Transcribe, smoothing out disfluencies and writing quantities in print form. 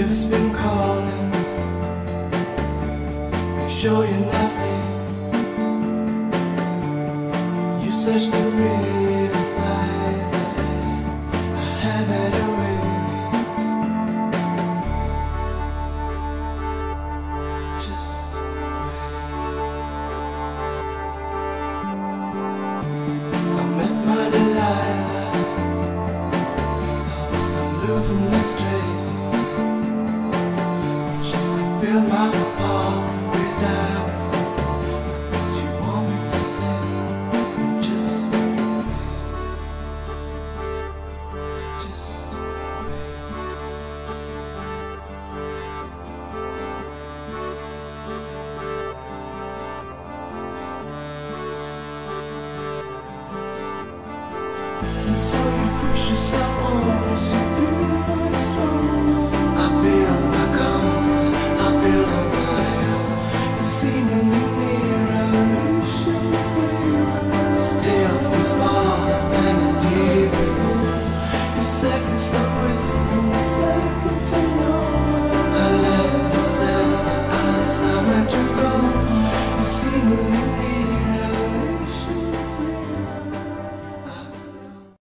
Ship's been calling, make sure you're not late. You searched the riverside, I have it away. Just wait. I met my Delilah, I was aloof from the straight. Fill my heart with diamonds. You want me to stay? Just wait. Just wait. And so you push yourself on, so you are strong. I build my comfort, I build on my own. Seeming nearer, stealth is farther than it did before. Your seconds of wisdom, second to know. I let myself out of somewhere to go.